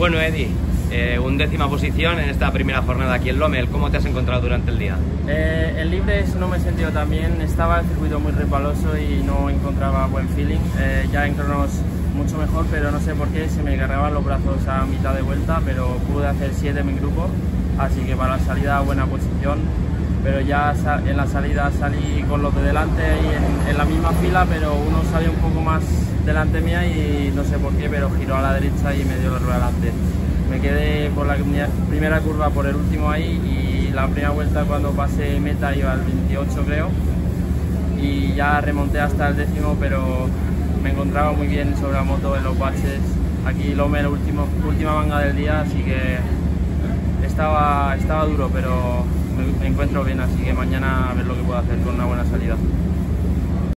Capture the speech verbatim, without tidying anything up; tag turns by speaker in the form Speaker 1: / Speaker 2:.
Speaker 1: Bueno, Eddie, eh, undécima posición en esta primera jornada aquí en Lommel. ¿Cómo te has encontrado durante el día?
Speaker 2: Eh, en libres no me he sentido tan bien, estaba el circuito muy resbaloso y no encontraba buen feeling. Eh, ya en cronos mucho mejor, pero no sé por qué se me cargaban los brazos a mitad de vuelta, pero pude hacer siete en mi grupo, así que para la salida buena posición. Pero ya en la salida salí con los de delante y en, en la misma fila, pero uno salió un poco más delante mía y no sé por qué, pero giró a la derecha y me dio la rueda delante. Me quedé por la primera curva por el último ahí y la primera vuelta cuando pasé meta iba al veintiocho creo y ya remonté hasta el décimo, pero me encontraba muy bien sobre la moto en los baches. Aquí Lommel, último, última manga del día, así que estaba, estaba duro, pero me, me encuentro bien, así que mañana a ver lo que puedo hacer con una buena salida.